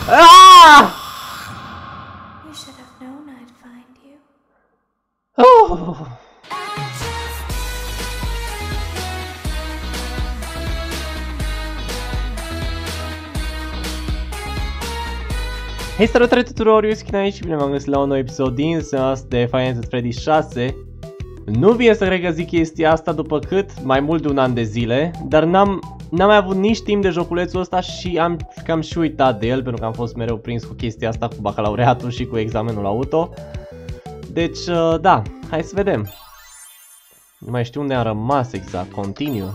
Ah! You should have known I'd find you. Oh! Hei, salutare tuturor, eu sunt aici și bine m-am găsit la un nou episod din seama de Five Nights at Freddy's 6. Nu vine să cred că zic chestia asta după cât? Mai mult de un an de zile, dar n-am mai avut nici timp de joculețul ăsta și am cam și uitat de el pentru că am fost mereu prins cu chestia asta cu bacalaureatul și cu examenul auto. Deci, da, hai să vedem. Nu mai știu unde am rămas exact, continue.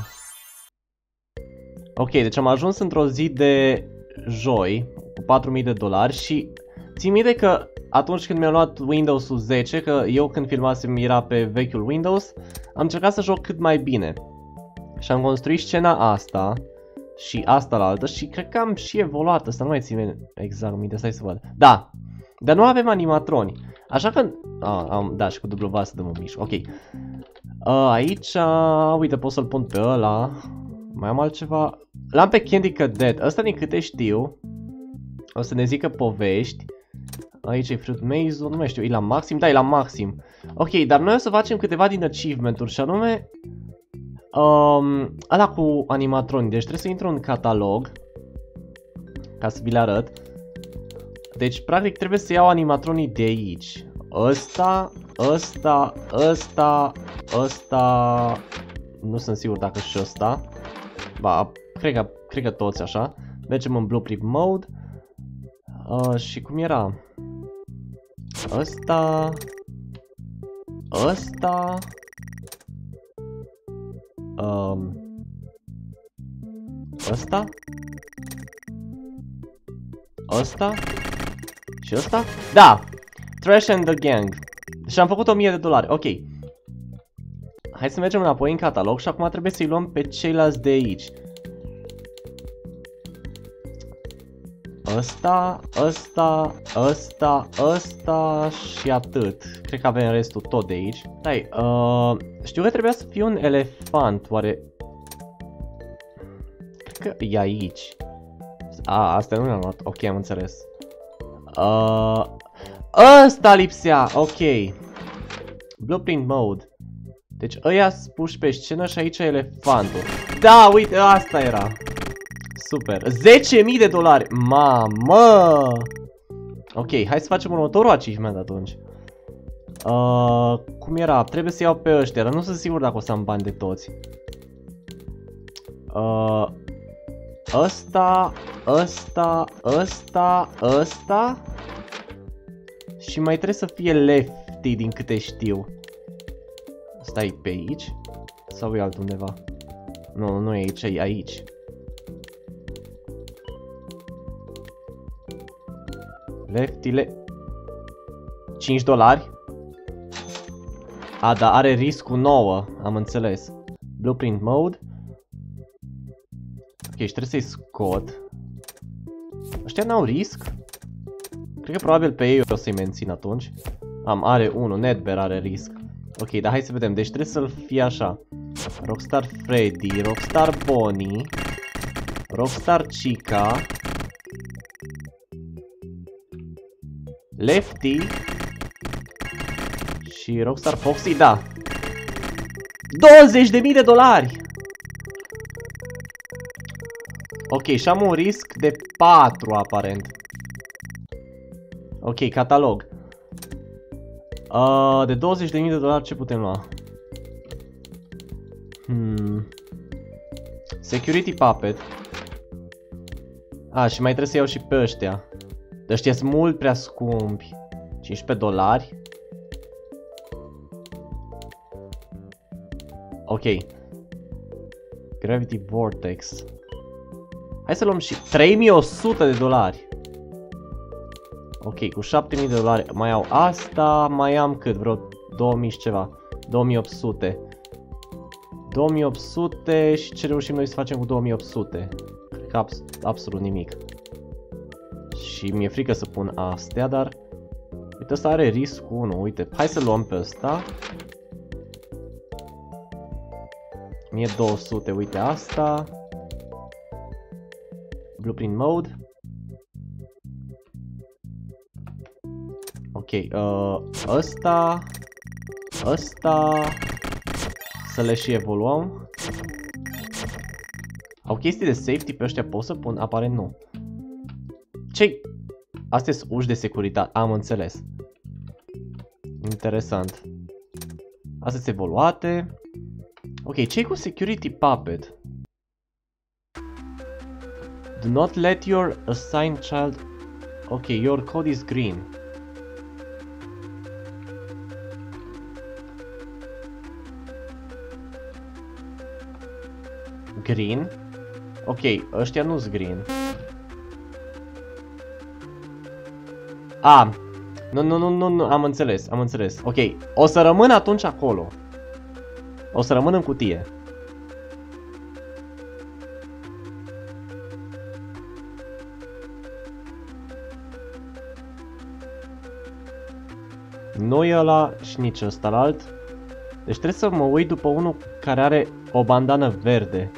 Ok, deci am ajuns într-o zi de joi cu $4.000 și țin minte că atunci când mi-am luat Windows-ul 10, că eu când filmasem era pe vechiul Windows, am încercat să joc cât mai bine. Și am construit scena asta și asta la altă și cred că am și evoluat, asta nu mai ține exact minte, stai să văd. Da, dar nu avem animatroni, așa că... da, și cu W să dăm un mișc, ok. Aici, uite, pot să-l pun pe ăla. Mai am altceva. L-am pe Candy Cadet, ăsta din câte știu o să ne zică povești. Aici e Fruit Maze-ul, nu mai știu, e la maxim? Da, e la maxim. Ok, dar noi o să facem câteva din achievement-uri și anume ăla cu animatronii, deci trebuie să intru în catalog ca să vi le arăt. Deci practic trebuie să iau animatronii de aici. Ăsta, nu sunt sigur dacă și ăsta. Ba, cred că toți așa. Mergem în Blueprint Mode. Și cum era? Ăsta. Ăsta și ăsta? Da! Trash and the Gang. Și am făcut $1.000. Ok. Hai să mergem înapoi în catalog și acum trebuie să-i luăm pe ceilalți de aici. Ăsta și atât. Cred că avem restul tot de aici. Stai, știu că trebuia să fie un elefant, oare? Cred că e aici. Asta nu le-am luat, ok, am înțeles. Ăsta lipsea, ok. Blueprint Mode. Deci ăia puși pe scenă și aici e elefantul. Da, uite, asta era. Super. $10.000. Mamă! Ok, hai să facem următorul achievement atunci. Cum era? Trebuie să iau pe ăștia, dar nu sunt sigur dacă o să am bani de toți. Ăsta. Și mai trebuie să fie lefty din câte știu. Stai pe aici? Sau e altundeva? Nu, nu e aici, e aici. Leftile $5. Da, are riscul 9, am înțeles. Blueprint Mode. Ok, și trebuie să-i scot. Ăștia n-au risc? Cred că probabil pe ei o să-i mențin atunci. Are 1, Netbear are risc. Ok, dar hai să vedem, deci trebuie să-l fie așa. Rockstar Freddy, Rockstar Bonnie, Rockstar Chica, Lefty și Rockstar Foxy, da. $20.000! Ok, și am un risc de 4 aparent. Ok, catalog. De $20.000 ce putem lua? Security Puppet. Și mai trebuie să iau și pe ăștia. Ăștia sunt mult prea scumpi. $15. Ok. Gravity Vortex. Hai să luăm și $3.100. Ok, cu $7.000 mai au asta, mai am cât? Vreo 2000 și ceva. 2800. 2800 și ce reușim noi să facem cu 2800? Cred că absolut nimic. Și mi-e frică să pun astea, dar... Uite, ăsta are risc 1, uite. Hai să luăm pe ăsta. 1200, uite asta. Blueprint Mode. Ok, ăsta, să le și evoluăm. Au chestii de safety pe ăștia, pot să pun? Aparent nu. Ce-i? Astea sunt uși de securitate, am înțeles. Interesant. Astea sunt evoluate. Ok, ce-i cu security puppet? Do not let your assigned child... Ok, your code is green. Green? Ok, ăștia nu-s green. Nu, am înțeles. Ok, o să rămân atunci acolo. O să rămân în cutie. Nu e ăla și nici ăsta-lalt. Deci trebuie să mă uit după unul care are o bandană verde.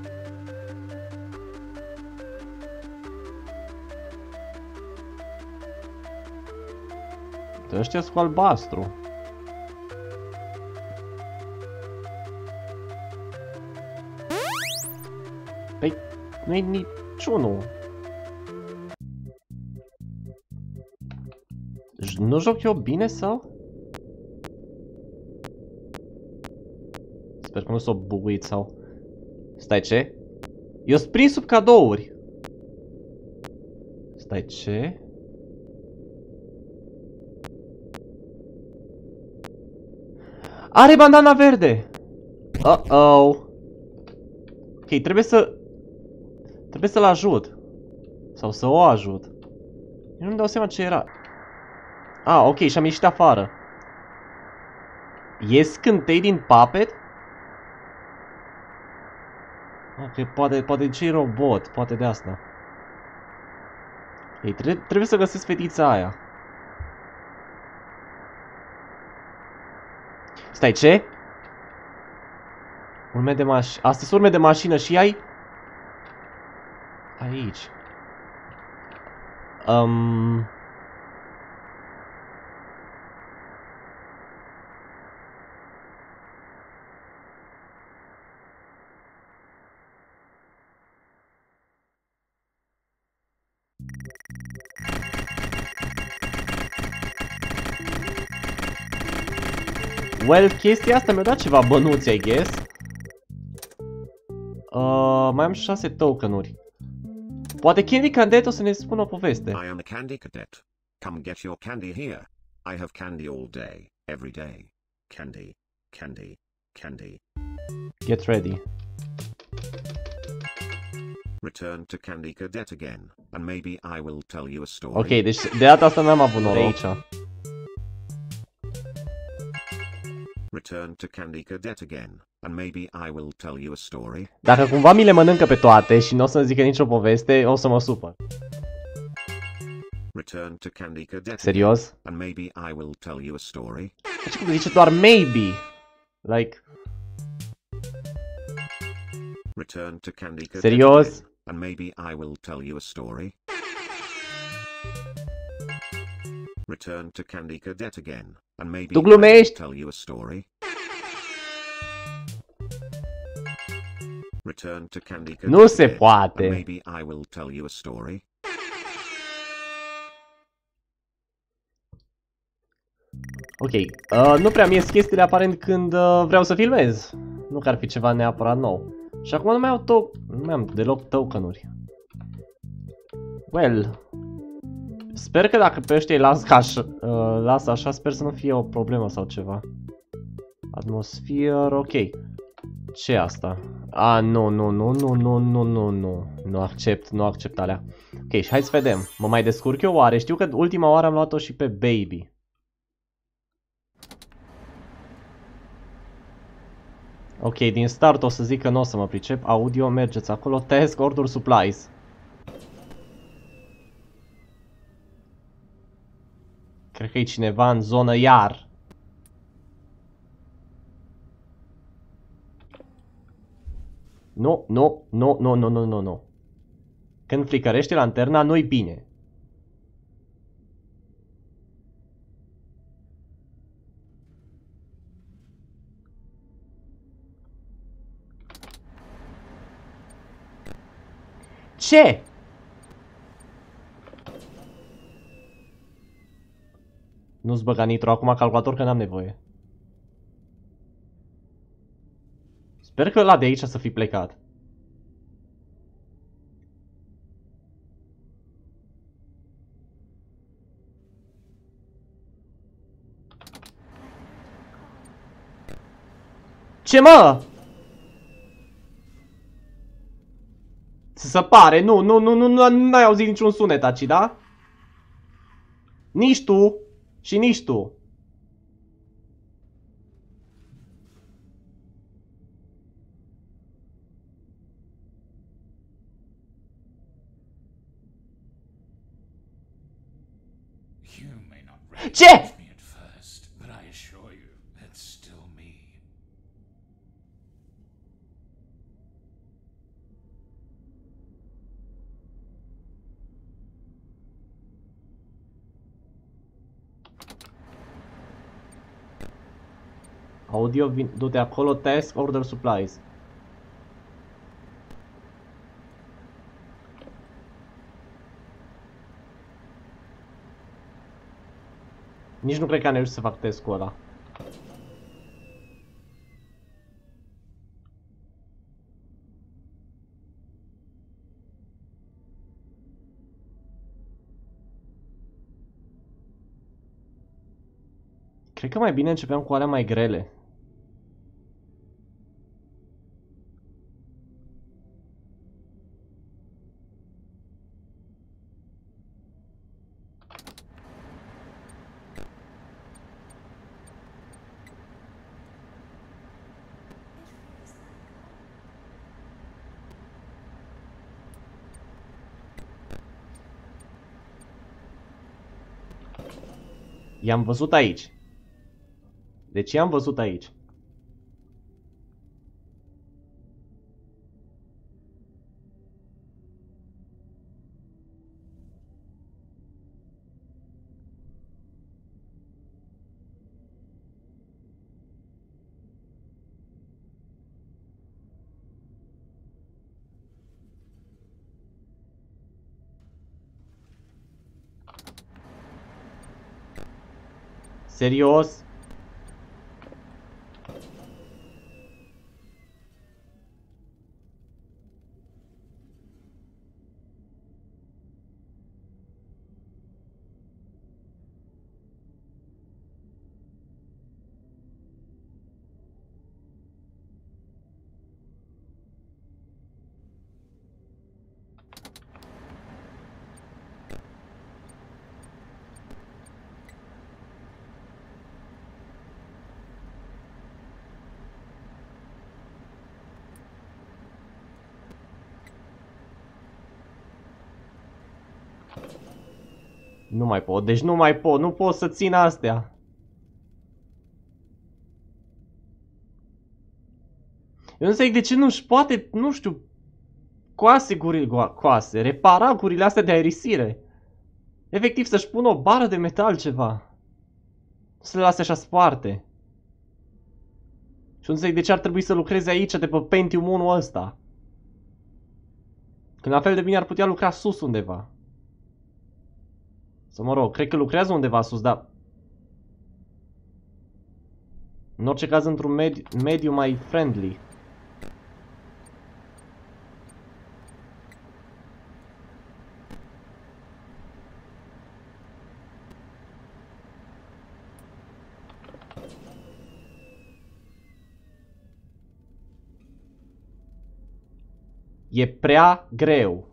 Ăștia sunt cu albastru. Păi, nu-i niciunul. Nu joc eu bine sau? Sper că nu s-o buguit sau... Stai, ce? Eu sunt prins sub cadouri. Stai, ce? Are bandana verde! Uh-oh! Ok, trebuie să-l ajut. Sau să o ajut. Eu nu-mi dau seama ce era. Ah, ok, și-am ieșit afară. E scântei din puppet? Ok, poate ce-i robot, poate de asta. Ei, trebuie să găsesc fetița aia. Stai, ce? Urme de mașină. Astea sunt urme de mașină și ai? Aici. Well, chestia asta mi-a dat ceva bănuți, I guess. Mai am 6 tokenuri. Poate Candy Cadet o să ne spună o poveste. I am a Candy Cadet. Come get your candy here. I have candy all day, every day. Candy, candy, candy. Get ready. Return to Candy Cadet again, and maybe I will tell you a story. Ok, deci de data asta n-am avut noroc aici. Return to Candy Cadet again, and maybe I will tell you a story. Dacă cumva mi le mănâncă pe toate și nu o să-mi zică nicio poveste, o să mă supăr. Return to Candy Cadet. Serios? And maybe I will tell you a story. Deci cum zice doar maybe. Like. Return to Candy Cadet. Serios? Again, and maybe I will tell you a story. Return to Candy Cadet again, and maybe Tu I will glumești? tell you a story. Return to Candy Cadet. Nu se again, poate. and maybe I will tell you a story. Ok, nu prea mi ies chestiile aparent când vreau să filmez. Nu că ar fi ceva neapărat nou. Și acum nu mai am deloc tokenuri. Well, sper că dacă pe ăștia îi las așa, sper să nu fie o problemă sau ceva. Atmosferă, ok. Ce e asta? Nu accept alea. Ok, și hai să vedem. Mă mai descurc eu oare? Știu că ultima oară am luat-o și pe Baby. Ok, din start o să zic că nu o să mă pricep. Audio, mergeți acolo. Task, order, supplies. Cred că e cineva în zonă iar. Nu. Când flicărește lanterna, nu-i bine. Ce? Nu-ți băga nitro acum calculator că n-am nevoie. Sper că ăla de aici să fi plecat. Ce mă? Se pare, n-ai auzit niciun sunet aici, da? Nici tu și nici tu. Ce? Audio, du-te acolo, task, order supplies. Nici nu cred că am reușit să fac task-ul ăla. Cred că mai bine începeam cu alea mai grele. I-am văzut aici. Deci i-am văzut aici. Serios? Nu mai pot, deci nu mai pot, nu pot să țin astea. Eu nu înțeleg de ce nu-și poate, nu știu, repara gurile astea de aerisire. Efectiv să-și pună o bară de metal ceva. Să le lase așa sparte. Și nu înțeleg de ce ar trebui să lucreze aici de pe Pentium 1 ăsta. Când la fel de bine ar putea lucra sus undeva. Sau mă rog, cred că lucrează undeva sus, dar... În orice caz într-un mediu mai friendly. E prea greu.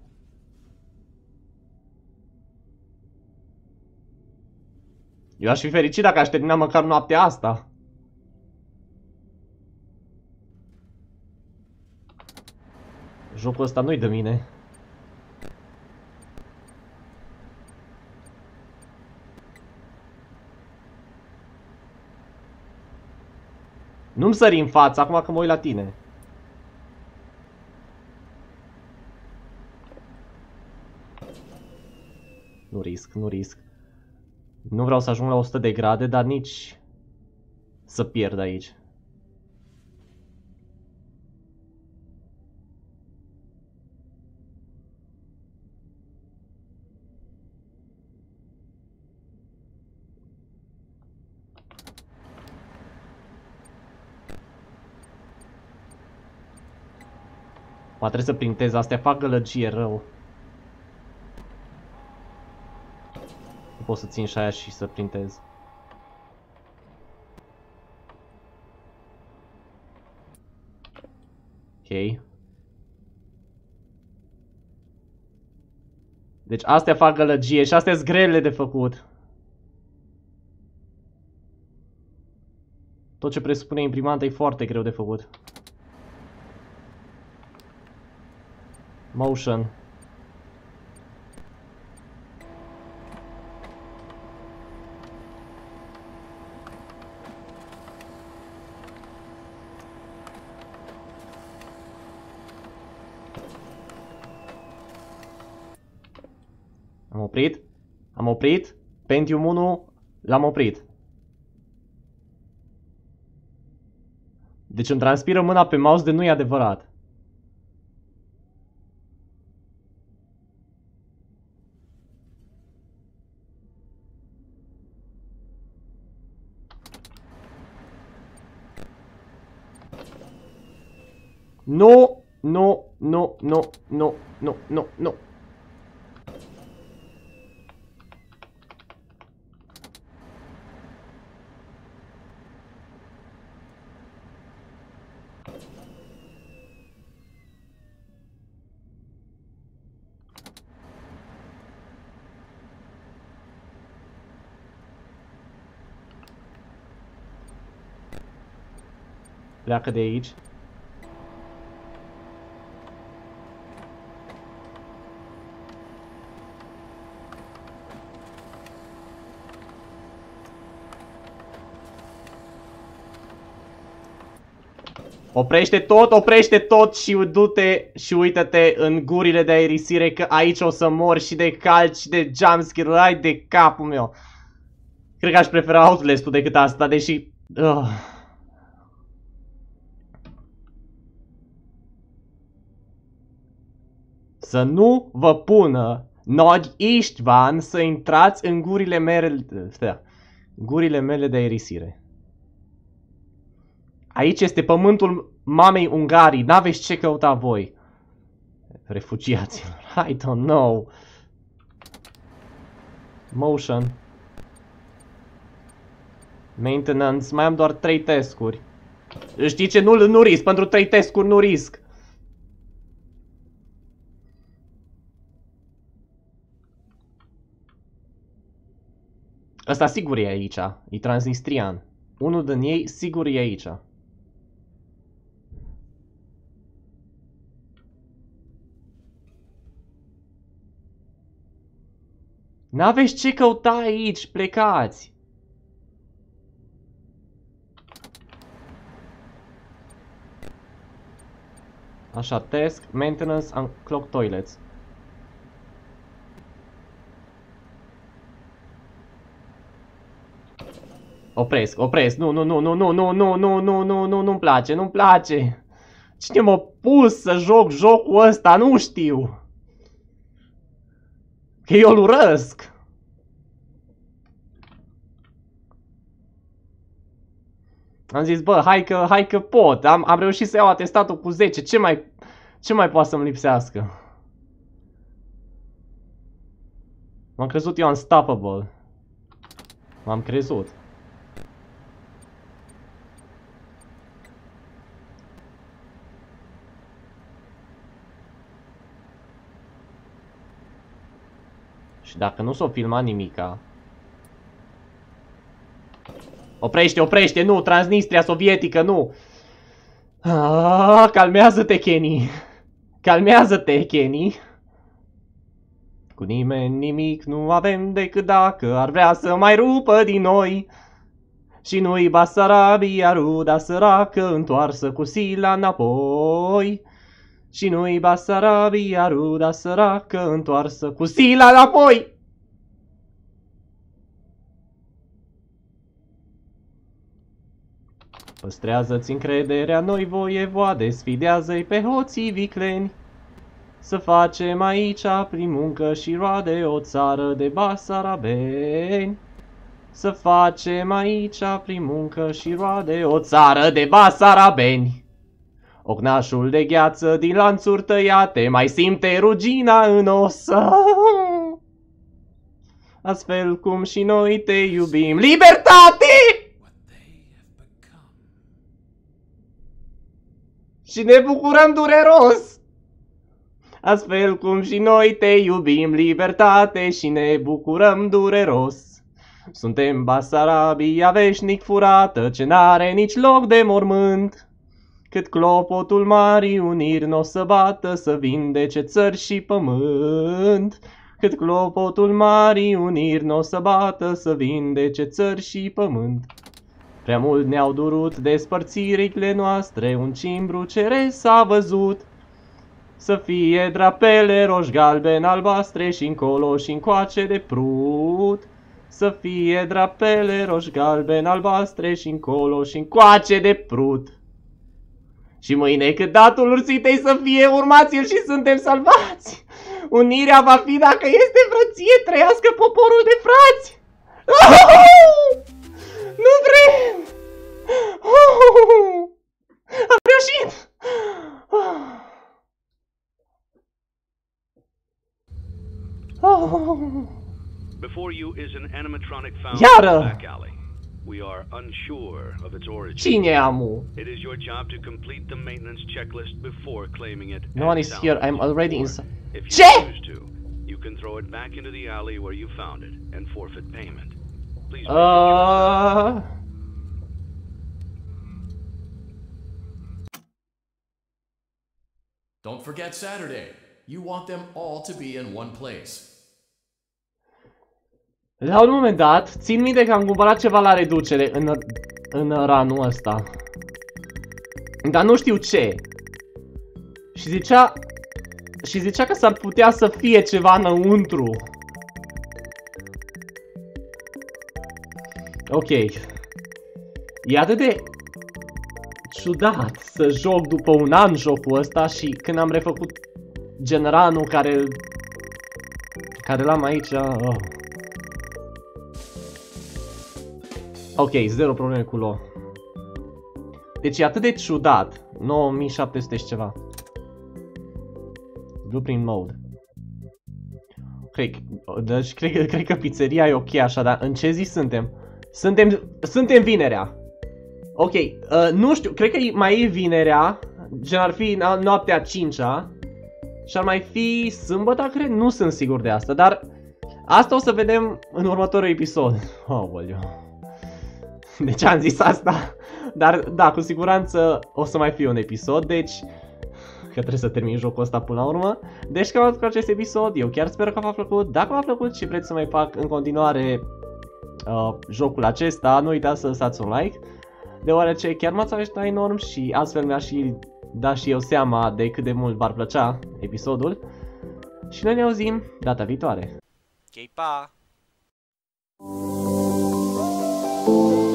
Eu aș fi fericit dacă aș termina măcar noaptea asta. Jocul ăsta nu-i de mine. Nu-mi sări în față acum că mă uit la tine. Nu risc, nu risc. Nu vreau să ajung la 100 de grade, dar nici să pierd aici. Trebuie să printez, astea fac gălăgie rău. Nu pot să țin și aia și să printez. Ok. Deci astea fac gălăgie și astea sunt grele de făcut. Tot ce presupune imprimanta e foarte greu de făcut. Motion. Am oprit? Am oprit? Pentium 1 l-am oprit. Deci îmi transpiră mâna pe mouse de nu e adevărat. Nu, nu, nu, nu, nu, nu, nu, nu. Pleacă de aici. Oprește tot și du-te și uită-te în gurile de aerisire că aici o să mor și de calci și de jumpscare-uri, hai de capul meu. Cred că aș prefera Outlast-ul decât asta, deși... Să nu vă pună Nog Istvan să intrați în gurile mele de aerisire. Aici este pământul mamei Ungarii, n-aveți ce căuta voi. Refugiaților, I don't know. Motion. Maintenance, mai am doar 3 task-uri. Știi ce? Nu risc, pentru 3 task-uri nu risc. Ăsta sigur e aici, e transnistrian. Unul din ei sigur e aici. N-aveți ce căuta aici, plecați! Așa, task, maintenance, unclog toilets. Opresc, nu-mi place, nu-mi place. Cine m-a pus să joc jocul ăsta, nu știu. Că eu îl urăsc. Am zis, bă, hai că pot. Am reușit să iau atestatul cu 10. Ce mai poate să-mi lipsească? M-am crezut eu unstoppable. M-am crezut. Și dacă nu s-o filma nimica... Oprește, nu, Transnistria sovietică, nu! Calmează-te, Kenny! Calmează-te, Kenny! Cu nimeni nimic nu avem decât dacă ar vrea să mai rupă din noi. Și nu-i Basarabia, ruda săracă, întoarsă cu sila înapoi. Și nu-i Basarabia, ruda săracă, întoarsă cu sila înapoi. Păstrează-ți încrederea, noi voievoade, sfidează-i pe hoții vicleni. Să facem aici prin muncă și roade o țară de basarabeni. Să facem aici prin muncă și roade o țară de basarabeni. Ocnașul de gheață din lanțuri tăiate mai simte rugina în os. Astfel cum și noi te iubim. Libertate! Și ne bucurăm dureros. Astfel cum și noi te iubim, libertate, și ne bucurăm dureros. Suntem Basarabia veșnic furată, ce n-are nici loc de mormânt. Cât clopotul Marii Uniri n-o să bată, să vindece țări și pământ. Cât clopotul Marii Uniri n-o să bată, să vindece țări și pământ. Prea mult ne-au durut despărțirile noastre, un cimbru ceresc s-a văzut. Să fie drapele roșii, galben, albastre și încolo și încoace de prut. Să fie drapele roșii, galben, albastre și încolo și încoace de prut. Și mâine cât datul ursitei să fie, urmați-l și suntem salvați. Unirea va fi dacă este frăție, trăiască poporul de frați. Nu vrem! Am reușit! Before you is an animatronic found Iară! in the back alley. We are unsure of its origin. Cine e amu? It is your job to complete the maintenance checklist before claiming it. No one is here. I'm already inside. If you Ce? choose to, you can throw it back into the alley where you found it and forfeit payment. Please. Don't forget Saturday. You want them all to be in one place. La un moment dat, țin minte că am cumpărat ceva la reducere în ranul ăsta. Dar nu știu ce. Și zicea că s-ar putea să fie ceva înăuntru. Ok. E atât de ciudat să joc după un an jocul ăsta și când am refăcut gen ranul care l-am aici. Ok, zero probleme cu LoL. Deci e atât de ciudat. 9700 și ceva. Blueprint mode. Deci cred că pizzeria e ok așa, dar în ce zi suntem? Suntem vinerea. Ok, nu știu, cred că mai e vinerea. Gen ar fi noaptea 5-a. Și ar mai fi sâmbătă, cred? Nu sunt sigur de asta, dar asta o să vedem în următorul episod. Aoleu. De ce am zis asta? Dar da, cu siguranță o să mai fie un episod, deci că trebuie să termin jocul ăsta până la urmă. Deci cam atât cu acest episod, eu chiar sper că v-a plăcut. Dacă v-a plăcut și vreți să mai fac în continuare jocul acesta, nu uitați să lăsați un like, deoarece chiar m-ați ajutat enorm și astfel mi-aș și da și eu seama de cât de mult v-ar plăcea episodul. Și noi ne auzim data viitoare. Ok, pa!